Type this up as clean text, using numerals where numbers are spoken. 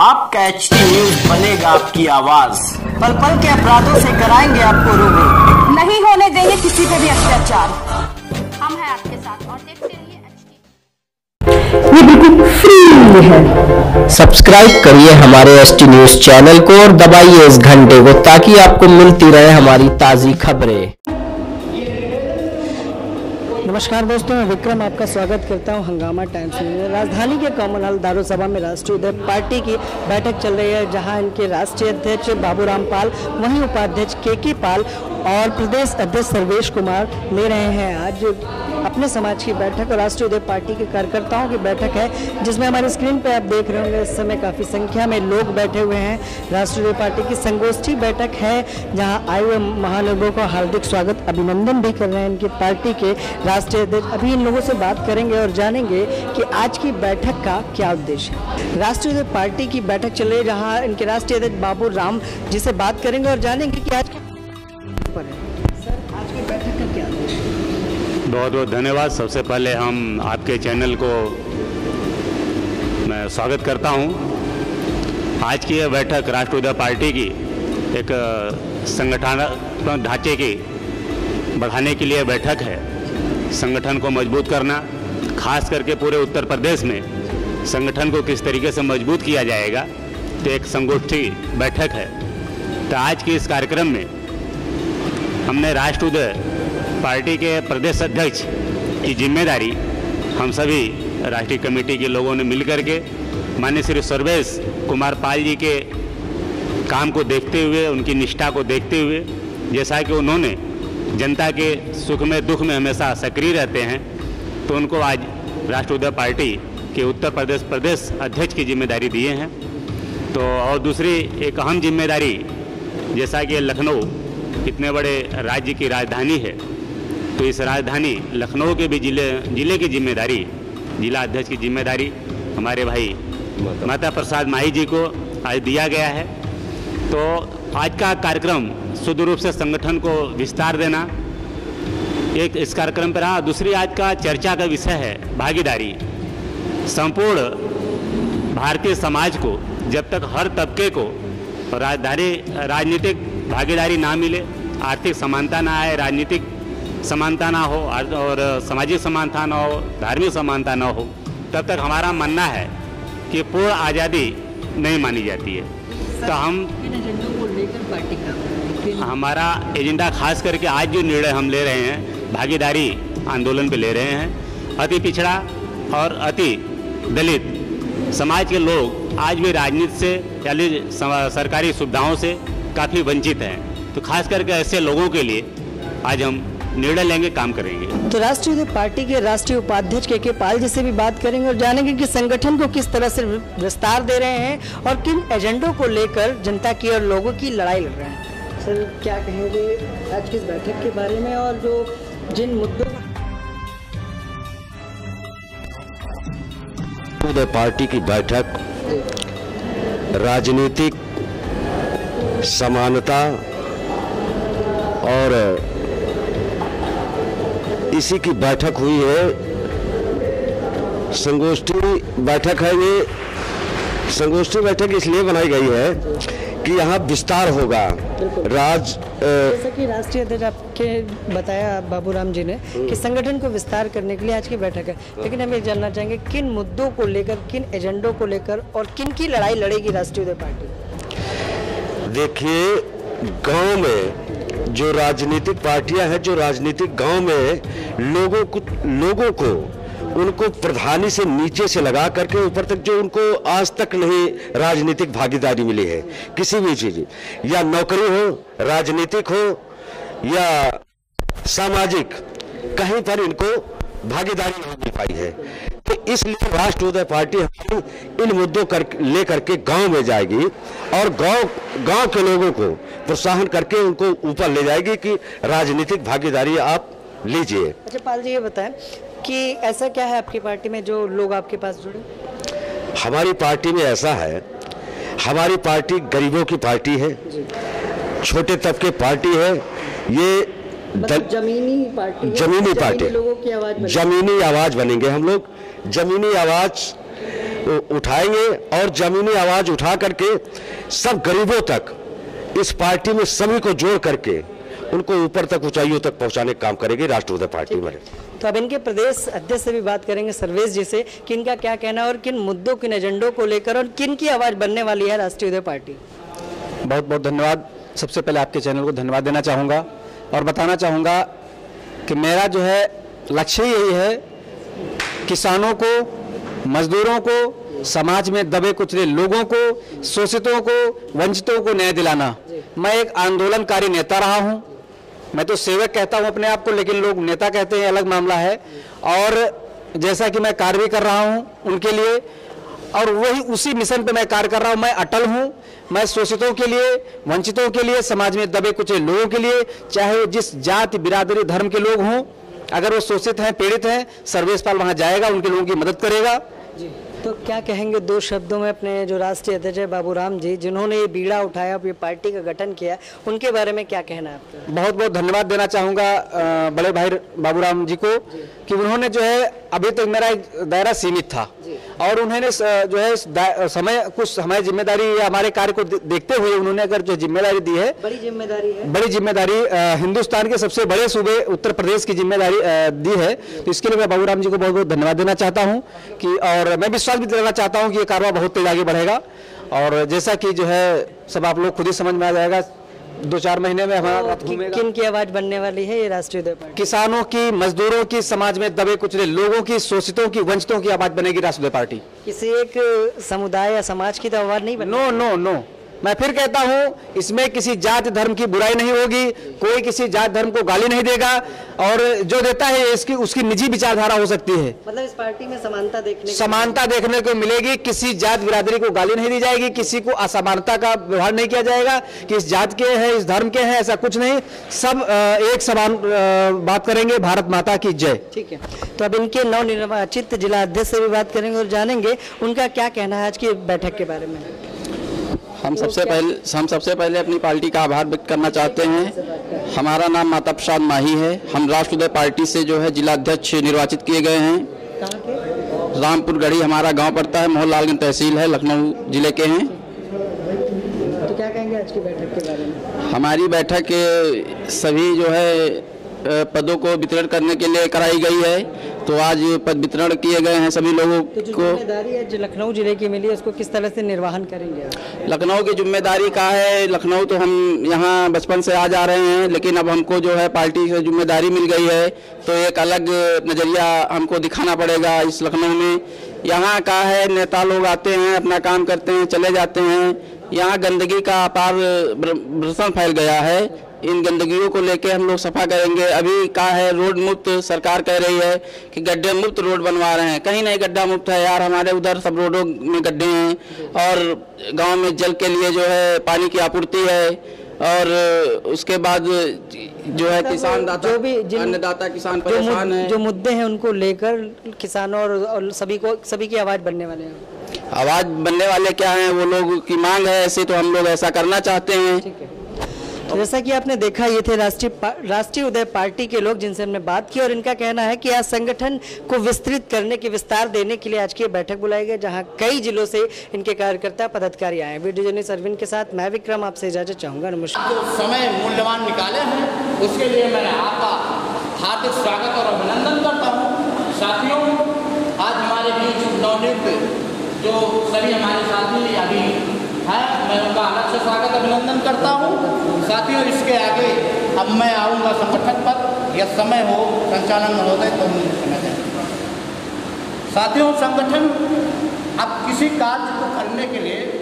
आपका HT news बनेगा आपकी आवाज, पल पल के अपराधों से कराएंगे आपको रूबरू। नहीं होने देंगे किसी पे भी अत्याचार। हम हैं आपके साथ और देखते रहिए एचटी। ये बिल्कुल फ्री है। सब्सक्राइब करिए हमारे एचटी न्यूज चैनल को और दबाइए इस घंटे को ताकि आपको मिलती रहे हमारी ताज़ी खबरें। नमस्कार दोस्तों, मैं विक्रम आपका स्वागत करता हूं हंगामा टाइम्स में। राजधानी के कॉमन हॉल दारुसभा में राष्ट्रीय उदय पार्टी की बैठक चल रही है, जहां इनके राष्ट्रीय अध्यक्ष बाबूराम पाल, वहीं उपाध्यक्ष के पाल और प्रदेश अध्यक्ष सर्वेश कुमार ले रहे हैं आज अपने समाज की बैठक। और राष्ट्रीय उदय पार्टी के कार्यकर्ताओं की बैठक है, जिसमें हमारे स्क्रीन पे आप देख रहे होंगे इस समय काफ़ी संख्या में लोग बैठे हुए हैं। राष्ट्रीय उदय पार्टी की संगोष्ठी बैठक है, जहां आए हुए महानुभावों का हार्दिक स्वागत अभिनंदन भी कर रहे हैं इनकी पार्टी के राष्ट्रीय अध्यक्ष। अभी इन लोगों से बात करेंगे और जानेंगे कि आज की बैठक का क्या उद्देश्य है। राष्ट्रीय उदय पार्टी की बैठक चल रही है, जहाँ इनके राष्ट्रीय अध्यक्ष बाबूराम जी से बात करेंगे और जानेंगे कि आज सर आज की बैठक का क्या उद्देश्य है। बहुत बहुत धन्यवाद। सबसे पहले हम आपके चैनल को मैं स्वागत करता हूं। आज की यह बैठक राष्ट्रीय उदय पार्टी की एक संगठनात्मक ढांचे की बढ़ाने के लिए बैठक है। संगठन को मजबूत करना, खास करके पूरे उत्तर प्रदेश में संगठन को किस तरीके से मजबूत किया जाएगा, तो एक संगोष्ठी बैठक है। तो आज के इस कार्यक्रम में हमने राष्ट्रीय उदय पार्टी के प्रदेश अध्यक्ष की जिम्मेदारी हम सभी राष्ट्रीय कमेटी के लोगों ने मिलकर के माननीय श्री सर्वेश कुमार पाल जी के काम को देखते हुए, उनकी निष्ठा को देखते हुए, जैसा कि उन्होंने जनता के सुख में दुख में हमेशा सक्रिय रहते हैं, तो उनको आज राष्ट्रीय उदय पार्टी के उत्तर प्रदेश प्रदेश अध्यक्ष की जिम्मेदारी दिए हैं। तो और दूसरी एक अहम जिम्मेदारी, जैसा कि लखनऊ इतने बड़े राज्य की राजधानी है, तो इस राजधानी लखनऊ के भी जिले की जिम्मेदारी, जिला अध्यक्ष की जिम्मेदारी हमारे भाई माता प्रसाद माही जी को आज दिया गया है। तो आज का कार्यक्रम शुद्ध रूप से संगठन को विस्तार देना एक इस कार्यक्रम पर रहा। दूसरी आज का चर्चा का विषय है भागीदारी। संपूर्ण भारतीय समाज को जब तक हर तबके को राजनीतिक भागीदारी ना मिले, आर्थिक समानता ना आए, राजनीतिक समानता ना हो और सामाजिक समानता ना हो, धार्मिक समानता ना हो, तब तक हमारा मानना है कि पूर्ण आज़ादी नहीं मानी जाती है। तो हम हमारा एजेंडा खास करके आज जो निर्णय हम ले रहे हैं, भागीदारी आंदोलन पे ले रहे हैं। अति पिछड़ा और अति दलित समाज के लोग आज भी राजनीति से यानी सरकारी सुविधाओं से काफ़ी वंचित हैं। तो खास करके ऐसे लोगों के लिए आज हम निर्णय लेंगे, काम करेंगे। तो राष्ट्रीय उदय पार्टी के राष्ट्रीय उपाध्यक्ष के पाल जी से भी बात करेंगे और जानेंगे कि संगठन को किस तरह से विस्तार दे रहे हैं और किन एजेंडों को लेकर जनता की और लोगों की लड़ाई लड़ रहे हैं। सर क्या कहेंगे आज की इस बैठक के बारे में और जो जिन मुद्दों उदय पार्टी की बैठक राजनीतिक समानता और इसी की बैठक हुई है। संगोष्ठी बैठक है। ये संगोष्ठी बैठक इसलिए बनाई गई है कि यहाँ विस्तार होगा। जैसा कि राष्ट्रीय अध्यक्ष आपके बताया बाबूराम जी ने कि संगठन को विस्तार करने के लिए आज की बैठक है, लेकिन हम ये जानना चाहेंगे किन मुद्दों को लेकर, किन एजेंडों को लेकर और किन की लड़ाई लड़ेगी राष्ट्रीय उदय पार्टी। देखिए, गांव में जो राजनीतिक पार्टियां हैं, जो राजनीतिक गांव में लोगों को उनको प्रधानी से नीचे से लगा करके ऊपर तक जो उनको आज तक नहीं राजनीतिक भागीदारी मिली है, किसी भी चीज, या नौकरी हो, राजनीतिक हो या सामाजिक, कहीं पर इनको भागीदारी नहीं मिल पाई है। तो इसलिए राष्ट्रीय उदय पार्टी इन मुद्दों ले करके गांव में जाएगी और गांव के लोगों को प्रोत्साहन करके उनको ऊपर ले जाएगी कि राजनीतिक भागीदारी आप लीजिए। अच्छा पाल जी, ये बताएं कि ऐसा क्या है आपकी पार्टी में जो लोग आपके पास जुड़े। हमारी पार्टी में ऐसा है, हमारी पार्टी गरीबों की पार्टी है, छोटे तबके पार्टी है। ये जमीनी पार्टी लोगों की आवाज, जमीनी आवाज बनेंगे हम लोग। जमीनी आवाज उठाएंगे और जमीनी आवाज उठा करके सब गरीबों तक इस पार्टी में सभी को जोड़ करके उनको ऊपर तक, ऊंचाइयों तक पहुंचाने का काम करेगी राष्ट्रवादी पार्टी में। तो अब इनके प्रदेश अध्यक्ष से भी बात करेंगे सर्वेश जी से कि इनका क्या कहना है और किन मुद्दों, किन एजेंडों को लेकर और किन की आवाज बनने वाली है राष्ट्रीय पार्टी। बहुत बहुत धन्यवाद। सबसे पहले आपके चैनल को धन्यवाद देना चाहूँगा और बताना चाहूँगा कि मेरा जो है लक्ष्य यही है, किसानों को, मजदूरों को, समाज में दबे कुचले लोगों को, शोषितों को, वंचितों को न्याय दिलाना। मैं एक आंदोलनकारी नेता रहा हूँ। मैं तो सेवक कहता हूँ अपने आप को, लेकिन लोग नेता कहते हैं, अलग मामला है। और जैसा कि मैं कार्य भी कर रहा हूँ उनके लिए, और वही उसी मिशन पे मैं कार्य कर रहा हूँ। मैं अटल हूँ। मैं शोषितों के लिए, वंचितों के लिए, समाज में दबे कुचले लोगों के लिए, चाहे वो जिस जाति, बिरादरी, धर्म के लोग हों, अगर वो शोषित हैं, पीड़ित हैं, सर्वेश पाल वहाँ जाएगा, उनके लोगों की मदद करेगा। तो क्या कहेंगे दो शब्दों में अपने जो राष्ट्रीय अध्यक्ष है बाबूराम जी, जिन्होंने ये बीड़ा उठाया, ये पार्टी का गठन किया, उनके बारे में क्या कहना है आपका? बहुत बहुत धन्यवाद देना चाहूँगा बड़े भाई बाबूराम जी को कि उन्होंने जो है, अभी तक मेरा एक दायरा सीमित था और उन्होंने जो है समय, कुछ हमारी जिम्मेदारी या हमारे कार्य को देखते हुए उन्होंने अगर जो जिम्मेदारी दी है, बड़ी जिम्मेदारी हिंदुस्तान के सबसे बड़े सूबे उत्तर प्रदेश की जिम्मेदारी दी है, तो इसके लिए मैं बाबूराम जी को बहुत बहुत धन्यवाद देना चाहता हूँ कि, और मैं विश्वास भी दिलाना चाहता हूँ कि ये कार्रवाई बहुत तेज आगे बढ़ेगा। और जैसा कि जो है सब आप लोग खुद ही समझ में आ जाएगा, 2-4 महीने में हमारा किन की आवाज बनने वाली है ये राष्ट्रीय पार्टी? किसानों की, मजदूरों की, समाज में दबे कुचले लोगों की, शोषितों की, वंचितों की आवाज बनेगी राष्ट्रीय पार्टी। किसी एक समुदाय या समाज की तो आवाज नहीं बनेगी। नो नो नो, मैं फिर कहता हूं, इसमें किसी जाति धर्म की बुराई नहीं होगी, कोई किसी जाति धर्म को गाली नहीं देगा, और जो देता है इसकी उसकी निजी विचारधारा हो सकती है। मतलब इस पार्टी में समानता देखने को मिलेगी। किसी जाति बिरादरी को गाली नहीं दी जाएगी, किसी को असमानता का व्यवहार नहीं किया जाएगा कि इस जात के हैं, इस धर्म के हैं, ऐसा कुछ नहीं। सब एक समान बात करेंगे। भारत माता की जय। ठीक है, तो अब इनके नवनिर्वाचित जिला अध्यक्ष से भी बात करेंगे और जानेंगे उनका क्या कहना है आज की बैठक के बारे में। हम सबसे पहले अपनी पार्टी का आभार व्यक्त करना चाहते हैं। हमारा नाम माता प्रसाद माही है। हम राष्ट्रवादी पार्टी से जो है जिला अध्यक्ष निर्वाचित किए गए हैं। रामपुर गढ़ी हमारा गांव पड़ता है, मोहनलालगंज तहसील है, लखनऊ जिले के हैं। तो क्या कहेंगे आज की बैठक के बारे में? हमारी बैठक सभी जो है पदों को वितरण करने के लिए कराई गई है, तो आज पद वितरण किए गए हैं सभी लोगों तो जो जिम्मेदारी है जो लखनऊ जिले की मिली है, उसको किस तरह से निर्वहन करेंगे? लखनऊ की जिम्मेदारी का है, लखनऊ तो हम यहाँ बचपन से आ जा रहे हैं, लेकिन अब हमको जो है पार्टी से जिम्मेदारी मिल गई है, तो एक अलग नज़रिया हमको दिखाना पड़ेगा इस लखनऊ में। यहाँ का है, नेता लोग आते हैं, अपना काम करते हैं, चले जाते हैं। यहाँ गंदगी का अपार भ्रष्टाचार फैल गया है। इन गंदगियों को लेके हम लोग सफा करेंगे। अभी का है रोड मुक्त, सरकार कह रही है कि गड्ढे मुक्त रोड बनवा रहे हैं, कहीं नहीं गड्ढा मुक्त है यार। हमारे उधर सब रोडों में गड्ढे हैं, और गांव में जल के लिए जो है पानी की आपूर्ति है, और उसके बाद जो है किसान दाता, जो भी अन्नदाता किसान परेशान है। जो मुद्दे हैं उनको लेकर किसानों और सभी की आवाज बनने वाले हैं। आवाज बनने वाले क्या हैं, वो लोग की मांग है ऐसे, तो हम लोग ऐसा करना चाहते हैं। ठीक है, तो जैसा कि आपने देखा, ये थे राष्ट्रीय उदय पार्टी के लोग जिनसे हमने बात की, और इनका कहना है कि आज संगठन को विस्तृत करने के, विस्तार देने के लिए आज की बैठक बुलाई गई, जहां कई जिलों से इनके कार्यकर्ता पदाधिकारी आए। वीडियो जर्नलिस्ट अरविंद के साथ मैं विक्रम आपसे इजाजत चाहूंगा। नमस्कार। जो समय मूल्यवान निकाले हैं उसके लिए मैं आपका हार्दिक स्वागत और अभिनंदन करता हूँ। साथियों, आज हमारे बीच नवनियुक्त जो सभी हमारे साथी अभी हैं, मैं उनका अलग से स्वागत अभिनंदन करता हूँ। साथियों, इसके आगे अब मैं आऊँगा संगठन पर, यह समय हो संचालन महोदय तो मुझे समय दें। साथियों, संगठन अब किसी कार्य को करने के लिए